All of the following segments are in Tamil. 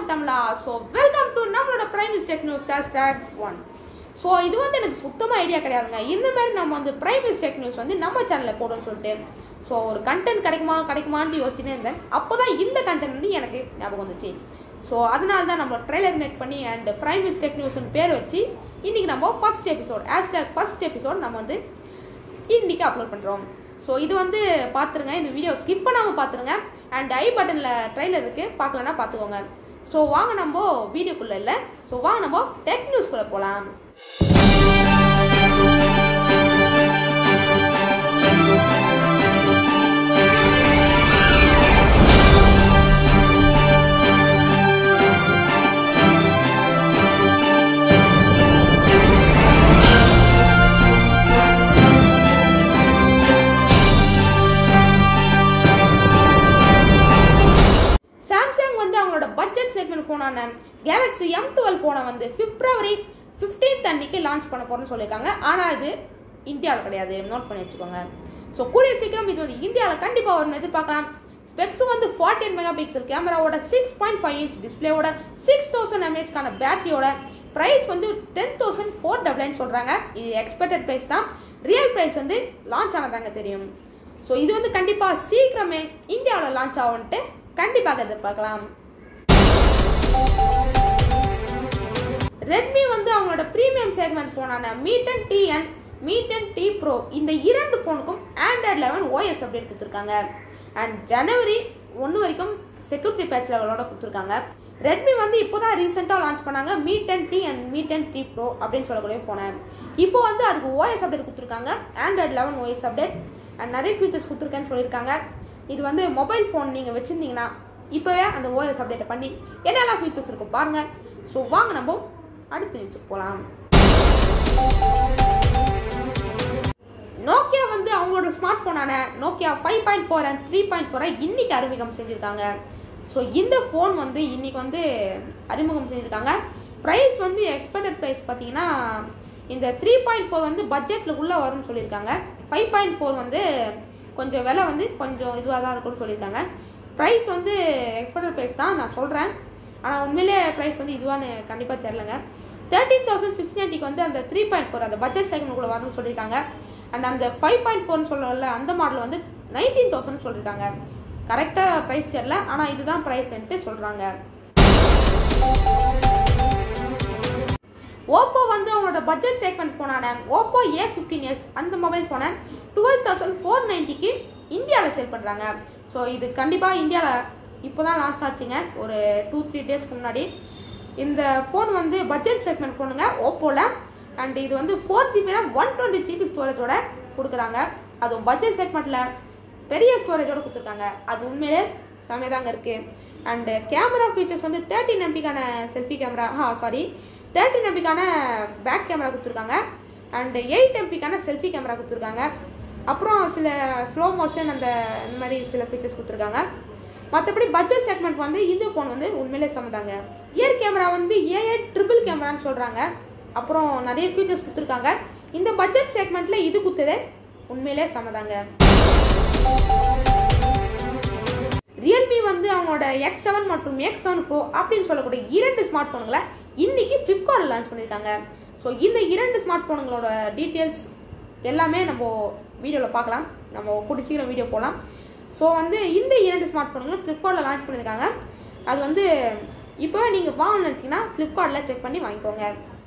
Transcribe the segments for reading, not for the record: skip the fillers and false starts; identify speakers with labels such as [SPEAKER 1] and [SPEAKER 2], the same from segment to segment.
[SPEAKER 1] Tamla. So welcome to நம்மளோட Prime Tech News #1. So இது வந்து எனக்கு சுத்தமா ஐடியா கிடையாதுங்க. இந்த மாதிரி நம்ம வந்து Prime Tech News வந்து நம்ம சேனல்ல போடுறோம்னு சொல்லிட்டு சோ ஒரு கண்டென்ட் கிடைக்குமான்னு யோசிச்சிட்டே இருந்தேன். அப்பதான் இந்த கண்டென்ட் வந்து எனக்கு ஞாபகம் வந்துச்சு. சோ அதனால தான் நம்ம ட்ரைலர் மேக் பண்ணி and Prime Tech News னு பேர் வச்சு இன்னைக்கு நம்ம ஃபர்ஸ்ட் எபிசோட் நம்ம வந்து இன்னைக்கு அப்லோட் பண்றோம். சோ இது வந்து பாத்துருங்க, இந்த வீடியோ ஸ்கிப் பண்ணாம பாத்துருங்க and ஐ பட்டன்ல ட்ரைலர் இருக்கு, பார்க்கலனா பாத்துக்கோங்க. சோ வாங்க நம்ம வீடியோக்குள்ள இல்ல, சோ வாங்க நம்ம டெக் நியூஸ்க்குள்ள போலாம். போனான Galaxy M12 போனை வந்து February 15th அன்னைக்கு லான்ச் பண்ண போறேன்னு சொல்லிருக்காங்க. ஆனா இது இந்தியால கிடையாது, நோட் பண்ணி வச்சுக்கோங்க. சோ கூடிய சீக்கிரம் இது வந்து இந்தியால கண்டிப்பா வரும்னு எதிர்பார்க்கலாம். ஸ்பெக்ஸ் வந்து 14 மெகாபிக்சல் கேமராவோட 6.5 இன்ச் டிஸ்ப்ளேவோட 6000 mAh கான பேட்டரியோட பிரைஸ் வந்து 10,499 சொல்றாங்க. இது எக்ஸ்பெக்டட் பிரைஸ் தான், ரியல் பிரைஸ் வந்து லான்ச் ஆனதாங்க தெரியும். சோ இது வந்து கண்டிப்பா சீக்கிரமே இந்தியால லான்ச் ஆகும்னு கண்டிப்பாக எதிர்பார்க்கலாம். ரெட்மி வந்து அவங்களோட பிரீமியம் செக்மெண்ட் போனான meet and D and meet and D pro இந்த இரண்டு போனுக்கும் Android 11 OS அப்டேட் கொடுத்துருக்காங்க. அண்ட் ஜனவரி 1 வரைக்கும் செக்யூரிட்டி பேட்ச் லெவலோட கொடுத்துருக்காங்க. ரெட்மி வந்து இப்போதான் ரீசெண்டாக லான்ச் பண்ணாங்க மீட் அண்ட் டி ப்ரோ அப்படின்னு சொல்லக்கூடிய போனேன். இப்போ வந்து அதுக்கு OS அப்டேட் கொடுத்துருக்காங்க, Android 11 OS அப்டேட் அண்ட் நிறைய ஃபீச்சர்ஸ் கொடுத்துருக்கேன்னு சொல்லியிருக்காங்க. இது வந்து மொபைல் ஃபோன் நீங்கள் வச்சுருந்தீங்கன்னா இப்போவே அந்த OS அப்டேட் பண்ணி என்னெல்லாம் ஃபீச்சர்ஸ் இருக்கும் பாருங்க. ஸோ வாங்க நம்ம அடுத்த நியூஸ்க்கு போகலாம். நோக்கியா வந்து அவங்களோட ஸ்மார்ட் போனான நோக்கியா 5.4 and 3.4 இன்னைக்கு அறிமுகம் செஞ்சிருக்காங்க. ஸோ இந்த ஃபோன் வந்து இன்னைக்கு வந்து அறிமுகம் செஞ்சிருக்காங்க. ப்ரைஸ் வந்து எக்ஸ்பெக்டட் ப்ரைஸ் பார்த்தீங்கன்னா இந்த 3.4 வந்து பட்ஜெட்டில் உள்ள வரும்னு சொல்லியிருக்காங்க. 5.4 வந்து கொஞ்சம் விலை வந்து கொஞ்சம் இதுவாக தான் இருக்கும்னு சொல்லியிருக்காங்க. ப்ரைஸ் வந்து எக்ஸ்பெக்டட் ப்ரைஸ் தான் நான் சொல்கிறேன், ஆனால் உண்மையிலே ப்ரைஸ் வந்து இதுவான்னு கண்டிப்பாக தெரிலங்க. 13,690 வந்து அந்த 3.4 அந்த பட்ஜெட் செக்மெண்ட்குள்ளே வரும்னு சொல்லியிருக்காங்க. அண்ட் அந்த 5.4 சொல்லல அந்த மாடல் வந்து 19,000 சொல்லியிருக்காங்க. கரெக்டாக ப்ரைஸ் தெரில, ஆனால் இதுதான் ப்ரைஸ்ன்ட்டு சொல்கிறாங்க. ஓப்போ வந்து அவங்களோட பட்ஜெட் செக்மெண்ட் போனான ஓப்போ A15s அந்த மொபைல் போன 12,490க்கு இந்தியாவில் சேல் பண்ணுறாங்க. ஸோ இது கண்டிப்பாக இந்தியாவில் இப்போ தான் லான்ச் ஆச்சுங்க, ஒரு 2-3 டேஸ்க்கு முன்னாடி. இந்த ஃபோன் வந்து பட்ஜெட் செக்மெண்ட் ஃபோனுங்க ஓப்போவில். அண்ட் இது வந்து 4GB RAM 120GB ஸ்டோரேஜோட கொடுக்குறாங்க. அதுவும் பட்ஜெட் செக்மெண்ட்டில் பெரிய ஸ்டோரேஜோட கொடுத்துருக்காங்க. அது உண்மையிலே செமையாக தாங்க இருக்குது. அண்டு கேமரா ஃபீச்சர்ஸ் வந்து 13 MBக்கான செல்ஃபி கேமரா 13 MBக்கான பேக் கேமரா கொடுத்துருக்காங்க. அண்டு 8 MBக்கான செல்ஃபி கேமரா கொடுத்துருக்காங்க. அப்புறம் சில ஸ்லோ மோஷன் இந்த மாதிரி சில ஃபீச்சர்ஸ் கொடுத்துருக்காங்க. மற்றபடி பட்ஜெட் செக்மெண்ட் வந்து இந்த ஃபோன் வந்து உண்மையிலே சமதாங்க. இயர் கேமரா வந்து AI ட்ரிபிள் கேமரான்னு சொல்கிறாங்க. அப்புறம் நிறைய ஃபீச்சர்ஸ் கொடுத்துருக்காங்க. இந்த பட்ஜெட் செக்மெண்ட்டில் இது கொடுத்ததே உண்மையிலே சமதாங்க. ரியல்மி வந்து அவங்களோட X7 மற்றும் X7 Pro அப்படின்னு சொல்லக்கூடிய இரண்டு ஸ்மார்ட் ஃபோனுங்களை இன்னைக்கு ஃப்ளிப்கார்ட்டில் லான்ச் பண்ணியிருக்காங்க. ஸோ இந்த இரண்டு ஸ்மார்ட் ஃபோனுங்களோட டீட்டெயில்ஸ் எல்லாமே நம்ம வீடியோவில் பார்க்கலாம், நம்ம கூட்டி சீக்கிரம் வீடியோ போகலாம். ஸோ வந்து இந்த இரண்டு ஸ்மார்ட் ஃபோனுங்களும் ஃப்ளிப்கார்ட்டில் லான்ச் பண்ணியிருக்காங்க. அது வந்து இப்போ நீங்கள் வாங்கணும்னு நினச்சிங்கன்னா ஃப்ளிப்கார்ட்டில் செக் பண்ணி வாங்கிக்கோங்க.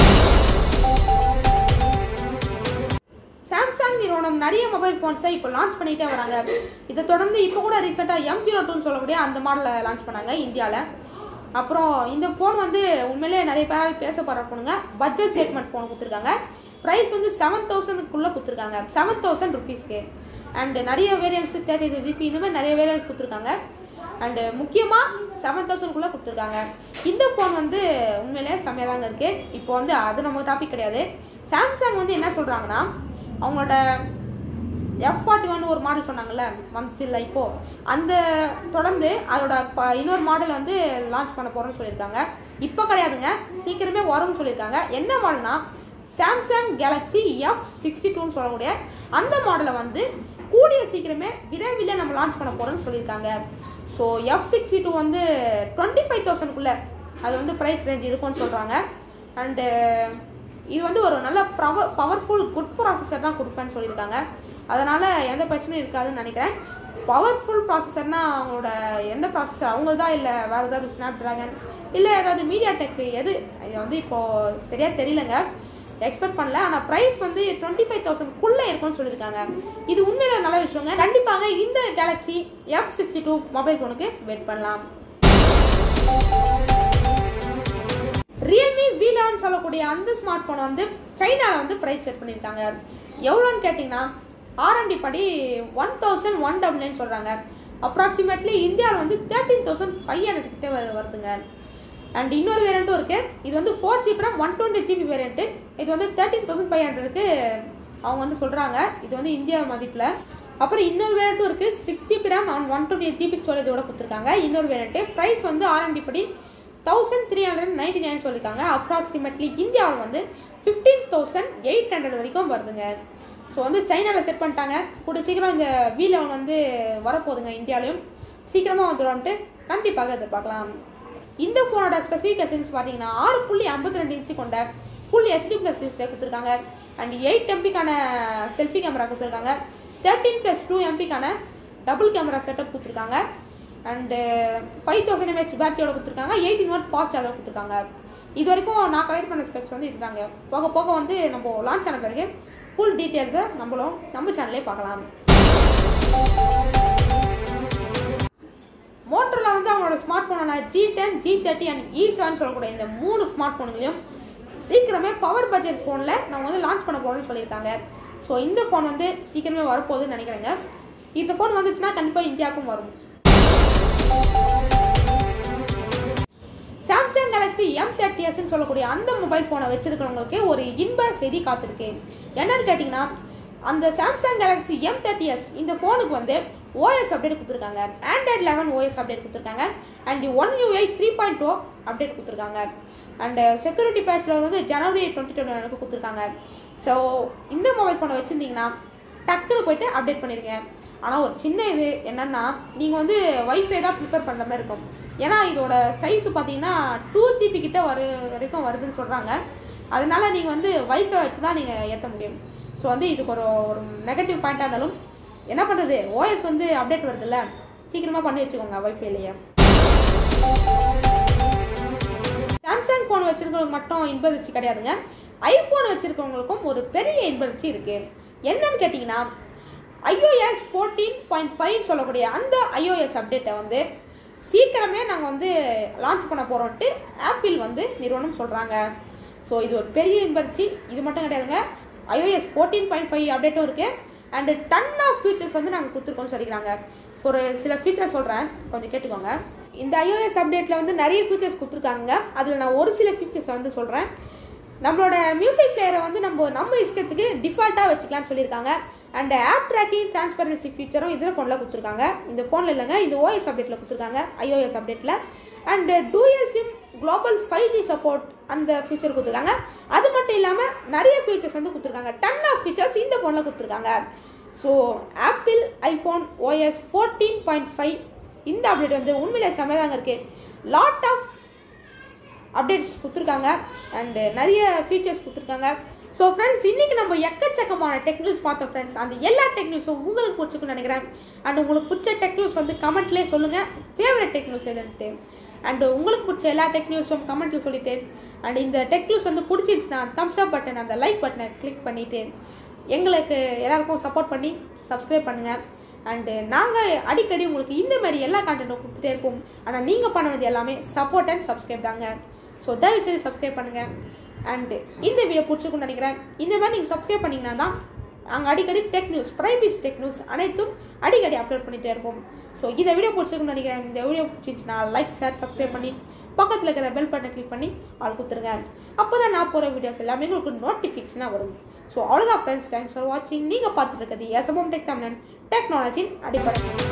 [SPEAKER 1] சாம்சங் நிறுவனம் நிறைய மொபைல் ஃபோன்ஸை இப்போ லான்ச் பண்ணிகிட்டே வராங்க. இதை தொடர்ந்து இப்போ கூட ரீசெண்டாக M02ன்னு சொல்லக்கூடிய அந்த மாடலை லான்ச் பண்ணாங்க இந்தியாவில். அப்புறம் இந்த ஃபோன் வந்து உண்மையிலே நிறைய பேரால் பேசப்படுற ஃபோனுங்க. பட்ஜெட் செக்மெண்ட் ஃபோன் கொடுத்துருக்காங்க. ப்ரைஸ் வந்து 7,000க்குள்ளே கொடுத்துருக்காங்க, 7,000 ருபீஸ்க்கு. அண்டு நிறைய வேரியன்ஸ் 33GB இந்த மாதிரி நிறைய வேரியன்ஸ் கொடுத்துருக்காங்க. அண்டு முக்கியமாக 7,000க்குள்ளே கொடுத்துருக்காங்க. இந்த ஃபோன் வந்து உண்மையிலே செம்மையாக தாங்க இருக்குது. இப்போ வந்து அது நம்ம டாபிக் கிடையாது. சாம்சங் வந்து என்ன சொல்கிறாங்கன்னா அவங்களோட F41 ஒரு மாடல் சொன்னாங்கல்ல வந்துச்சு இல்லை, இப்போது அந்த தொடர்ந்து அதோட இன்னொரு மாடல் வந்து லான்ச் பண்ண போகிறோன்னு சொல்லியிருக்காங்க. இப்போ கிடையாதுங்க, சீக்கிரமே வரும்னு சொல்லியிருக்காங்க. என்ன மாடல்னா சாம்சங் Galaxy F62ன்னு சொல்லக்கூடிய அந்த மாடலை வந்து கூடிய சீக்கிரமே விரைவில் நம்ம லான்ச் பண்ண போகிறோம்னு சொல்லியிருக்காங்க. ஸோ F62 வந்து 25,000க்குள்ளே அது வந்து ப்ரைஸ் ரேஞ்ச் இருக்கும்னு சொல்கிறாங்க. அண்டு இது வந்து ஒரு நல்ல பவர்ஃபுல் குட் ப்ராசஸர் தான் கொடுப்பேன்னு சொல்லியிருக்காங்க. அதனால் எந்த பிரச்சனையும் இருக்காதுன்னு நினைக்கிறேன். பவர்ஃபுல் ப்ராசஸர்னா அவங்களோட எந்த ப்ராசஸர் அவங்க தான், இல்லை வேறு ஏதாவது ஸ்னாப் ட்ராகன் இல்லை ஏதாவது மீடியா டெக் எது, இது வந்து இப்போது சரியாக தெரியலங்க, எக்ஸ்பெக்ட் பண்ணல. ஆனால் ப்ரைஸ் வந்து 25,000 இருக்கும்னு சொல்லியிருக்காங்க. இது உண்மையில நல்ல விஷயங்க. கண்டிப்பாக இந்த கேலக்ஸி F62 மொபைல் ஃபோனுக்கு வெயிட் பண்ணலாம். ரியல்மி V11 சொல்லக்கூடிய அந்த ஸ்மார்ட் ஃபோன் வந்து சைனாவில் வந்து ப்ரைஸ் செட் பண்ணியிருக்காங்க. எவ்வளோன்னு கேட்டிங்கன்னா R&D படி 1,199 சொல்கிறாங்க. அப்ராக்சிமேட்லி இந்தியாவில் வந்து 13,500 கிட்ட வருதுங்க. அண்ட் இன்னொரு வேரியண்ட்டும் இருக்குது. இது வந்து 4GB RAM 120GB வேரியண்ட்டு. இது வந்து 13,500க்கு அவங்க வந்து சொல்கிறாங்க. இது வந்து இந்தியா மதிப்பில். அப்புறம் இன்னொரு வேரியண்ட்டும் இருக்குது. 6GB RAM and 128GB ஸ்டோரேஜோட கொடுத்துருக்காங்க. இன்னொரு வேரியண்ட்டு ப்ரைஸ் வந்து R&D படி 1,399 சொல்லியிருக்காங்க. அப்ராக்சிமேட்லி இந்தியாவில் வந்து 15,800 வரைக்கும் வருதுங்க. ஸோ வந்து சைனாவில் செட் பண்ணிட்டாங்க. கூட சீக்கிரம் இந்த V11 வந்து வரப்போகுதுங்க. இந்தியாவிலையும் சீக்கிரமாக வந்துடும்ட்டு கண்டிப்பாக எதிர்பார்க்கலாம். இந்த ஃபோனோட ஸ்பெசிஃபிகேஷன்ஸ் பார்த்தீங்கன்னா 6.52 இன்ச்சு கொண்ட ஃபுல் HD+ டிஸ்பிளே கொடுத்துருக்காங்க. அண்ட் 8 MPக்கான செல்ஃபி கேமரா கொடுத்துருக்காங்க. 13+2 MPக்கான டபுள் கேமரா செட்டப் கொடுத்துருக்காங்க. அண்டு 5000 mAh பேட்டரியோட கொடுத்துருக்காங்க. 18W ஃபாஸ்ட் சார்ஜர் கொடுத்துருக்காங்க. இது வரைக்கும் நான் கலெக்ட் பண்ண ஸ்பெக்ஸ் வந்து இதுதாங்க. போக போக வந்து நம்ம லான்ச் ஆன பிறகு ஃபுல் டீட்டெயில்ஸை நம்ம சேனல்லே பார்க்கலாம். மோட்டோரோலா வந்து அவங்களோட smart ஃபோனான G10, G30 and E7 சொல்லக்கூடிய இந்த 3 ஸ்மார்ட் ஃபோனுங்களையும் சீக்கிரமே பவர் பட்ஜெட் ஃபோனில் நம்ம வந்து லான்ச் பண்ண போகிறோம்னு சொல்லியிருக்காங்க. ஸோ இந்த ஃபோன் வந்து சீக்கிரமே வரப்போகுதுன்னு நினைக்கிறேங்க. இந்த ஃபோன் வந்துச்சுன்னா கண்டிப்பாக இந்தியாவுக்கும் வரும். சாம்சங் கேலக்ஸி M30s சொல்லக்கூடிய அந்த மொபைல் ஃபோனை வச்சிருக்கிறவங்களுக்கு ஒரு இன்ப செய்தி காத்திருக்கு. என்னன்னு கேட்டிங்கன்னா அந்த சாம்சங் கேலக்ஸி M30s இந்த ஃபோனுக்கு வந்து OS அப்டேட் கொடுத்துருக்காங்க. Android 11 OS அப்டேட் கொடுத்துருக்காங்க. அண்ட் One UI 3.0 அப்டேட் கொடுத்துருக்காங்க. அண்ட் செக்யூரிட்டி பேட்சில் வந்து January 2021 கொடுத்துருக்காங்க. ஸோ இந்த மொபைல் ஃபோனை வச்சுருந்தீங்கன்னா டக்குன்னு போய்ட்டு அப்டேட் பண்ணிடுங்க. ஆனால் ஒரு சின்ன இது என்னன்னா நீங்கள் வந்து வைஃபை தான் ப்ரிப்பேர் பண்ணுற மாதிரி இருக்கும். ஏன்னா இதோட சைஸ் பார்த்தீங்கன்னா 2GB கிட்ட வரைக்கும் வருதுன்னு சொல்கிறாங்க. அதனால நீங்கள் வந்து வைஃபை வச்சு தான் நீங்கள் ஏற்ற முடியும். ஸோ வந்து இதுக்கு ஒரு நெகட்டிவ் பாயிண்டாக இருந்தாலும் என்ன பண்ணுறது, OS வந்து அப்டேட் வருதுல்ல, சீக்கிரமாக பண்ணி வச்சுக்கோங்க வைஃபைலேயே. சாம்சங் ஃபோன் வச்சுருக்கவங்களுக்கு மட்டும் இன்பதிர்ச்சி கிடையாதுங்க. ஐஃபோன் வச்சுருக்கவங்களுக்கும் ஒரு பெரிய இன்பதிர்ச்சி இருக்குது. என்னன்னு கேட்டிங்கன்னா iOS 14.5 சொல்லக்கூடிய அந்த iOS அப்டேட்டை வந்து சீக்கிரமே நாங்கள் வந்து லான்ச் பண்ண போகிறோன்ட்டு ஆப்பிள் வந்து நிறுவனம் சொல்கிறாங்க. ஸோ இது ஒரு பெரிய இன்பதிர்ச்சி. இது மட்டும் கிடையாதுங்க, iOS 14.5 அப்டேட்டும் இருக்குது. அண்டு டன் ஆஃப் ஃபீச்சர்ஸ் வந்து நாங்கள் கொடுத்துருக்கோம்னு சொல்லிக்கிறாங்க. ஸோ ஒரு சில ஃபீச்சர்ஸ் சொல்கிறேன், கொஞ்சம் கேட்டுக்கோங்க. இந்த iOS அப்டேட்டில் வந்து நிறைய ஃபீச்சர்ஸ் கொடுத்துருக்காங்க. அதில் நான் ஒரு சில ஃபீச்சர்ஸை வந்து சொல்கிறேன். நம்மளோட மியூசிக் பிளேயரை வந்து நம்ம இஷ்டத்துக்கு டிஃபால்ட்டாக வச்சுக்கலாம்னு சொல்லியிருக்காங்க. அண்ட் ஆப் ட்ராக்கிங் டிரான்ஸ்பரன்சி ஃபீச்சரும் இதில் ஃபோனில் கொடுத்துருக்காங்க. இந்த ஃபோனில் இல்லைங்க, இந்த OS அப்டேட்டில் கொடுத்துருக்காங்க, iOS அப்டேட்டில். And dual sim global 5G support அந்த ஃபீச்சர் கொடுத்துருக்காங்க. அது மட்டும் இல்லாமல் நிறைய ஃபீச்சர்ஸ் வந்து கொடுத்துருக்காங்க. டன் ஆஃப் ஃபீச்சர்ஸ் இந்த ஃபோனில் கொடுத்துருக்காங்க. ஸோ ஆப்பிள் ஐஃபோன் OS 14.5 இந்த அப்டேட் வந்து உண்மையிலே செம்மையாதாங்க இருக்குது. லாட் ஆஃப் அப்டேட்ஸ் கொடுத்துருக்காங்க அண்டு நிறைய ஃபீச்சர்ஸ் கொடுத்துருக்காங்க. ஸோ ஃப்ரெண்ட்ஸ், இன்றைக்கி நம்ம எக்கச்சக்கமான டெக் நியூஸ் பார்த்தோம் ஃப்ரெண்ட்ஸ். அந்த எல்லா டெக் நியூஸும் உங்களுக்கு பிடிச்சிக்குன்னு நினைக்கிறேன். அண்ட் உங்களுக்கு பிடிச்ச டெக் நியூஸ் வந்து கமெண்ட்லேயே சொல்லுங்கள், ஃபேவரட் டெக் நியூஸ் எதுன்ட்டு. அண்ட் உங்களுக்கு பிடிச்ச எல்லா டெக் நியூஸும் கமெண்ட்டில் சொல்லிட்டு, அண்ட் இந்த டெக் நியூஸ் வந்து பிடிச்சிருச்சுன்னா தம்ஸ் அப் பட்டன், அந்த லைக் பட்டனை கிளிக் பண்ணிவிட்டு எங்களுக்கு எல்லாருக்கும் சப்போர்ட் பண்ணி சப்ஸ்கிரைப் பண்ணுங்கள். அண்டு நாங்கள் அடிக்கடி உங்களுக்கு இந்த மாதிரி எல்லா கண்டென்ட்டும் கொடுத்துட்டே இருப்போம். ஆனால் நீங்கள் பண்ண வேண்டிய எல்லாமே சப்போர்ட் அண்ட் சப்ஸ்கிரைப் தாங்க. ஸோ தயவு செய்து சப்ஸ்கிரைப் பண்ணுங்கள். அண்டு இந்த வீடியோ பிடிச்சிருக்குன்னு நினைக்கிறேன். இந்த மாதிரி நீங்கள் சப்ஸ்கிரைப் பண்ணிங்கன்னா தான் நாங்கள் அடிக்கடி tech news, private tech news அனைத்தும் அடிக்கடி அப்லோட் பண்ணிகிட்டே இருப்போம். ஸோ இந்த வீடியோ பிடிச்சிருக்குன்னு நினைக்கிறேன். இந்த வீடியோ பிடிச்சிருந்துச்சுன்னா லைக், ஷேர், சப்ஸ்கிரைப் பண்ணி பக்கத்தில் இருக்கிற பெல் பட்டனை கிளிக் பண்ணி ஆள் கொடுத்துருங்க. அப்போ தான் நான் போகிற வீடியோஸ் எல்லாமே உங்களுக்கு நோட்டிஃபிகேஷனாக வரும். ஸோ அவ்வளோதான் ஃப்ரெண்ட்ஸ், தேங்க்ஸ் ஃபார் வாட்சிங். நீங்கள் பார்த்துட்டு இருக்கிறது எஸ்எம்எம் டெக் தமிழன், டெக்னாலஜியின் அடிப்படை.